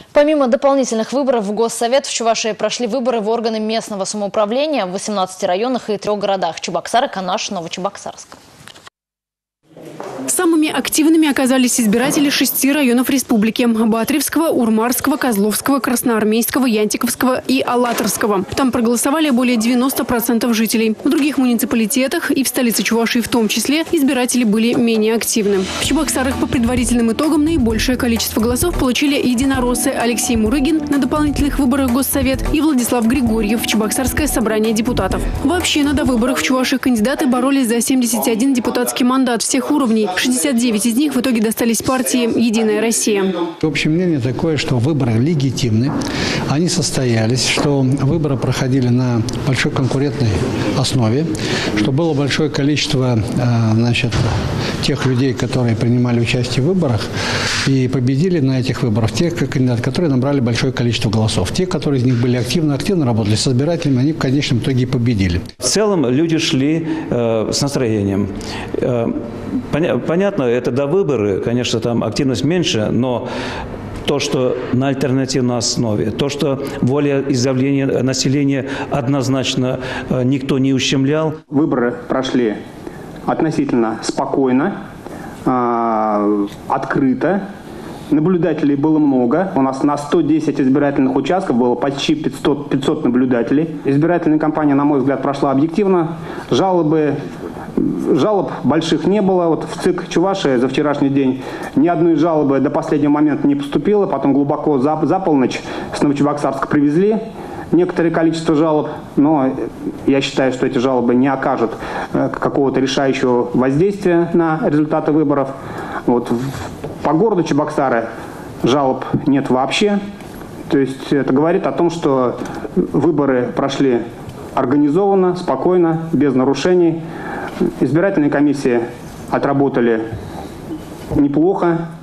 Помимо дополнительных выборов в Госсовет, в Чувашии прошли выборы в органы местного самоуправления в 18 районах и 3 городах – Чебоксары, Канаш, Новочебоксарск. Самыми активными оказались избиратели 6 районов республики – Батревского, Урмарского, Козловского, Красноармейского, Янтиковского и Алатырского. Там проголосовали более 90% жителей. В других муниципалитетах и в столице Чувашии в том числе избиратели были менее активны. В Чебоксарах по предварительным итогам наибольшее количество голосов получили единороссы Алексей Мурыгин на дополнительных выборах в Госсовет и Владислав Григорьев в Чебоксарское собрание депутатов. Вообще на довыборах в Чувашии кандидаты боролись за 71 депутатский мандат всех уровней. 69 из них в итоге достались партии «Единая Россия». Общее мнение такое, что выборы легитимны, они состоялись, что выборы проходили на большой конкурентной основе, что было большое количество тех людей, которые принимали участие в выборах и победили на этих выборах, те кандидаты, которые набрали большое количество голосов. Те, которые из них были активно работали с избирателями, они в конечном итоге и победили. В целом люди шли с настроением. Понятно, это до выборы, конечно, там активность меньше, но то, что на альтернативной основе, то, что волеизъявление населения однозначно никто не ущемлял. Выборы прошли относительно спокойно, открыто. Наблюдателей было много. У нас на 110 избирательных участков было почти 500 наблюдателей. Избирательная кампания, на мой взгляд, прошла объективно. Жалоб больших не было. Вот в ЦИК Чувашии за вчерашний день ни одной жалобы до последнего момента не поступило. Потом глубоко за полночь с Новочебоксарска привезли некоторое количество жалоб. Но я считаю, что эти жалобы не окажут какого-то решающего воздействия на результаты выборов. Вот по городу Чебоксары жалоб нет вообще. То есть это говорит о том, что выборы прошли организованно, спокойно, без нарушений. Избирательные комиссии отработали неплохо.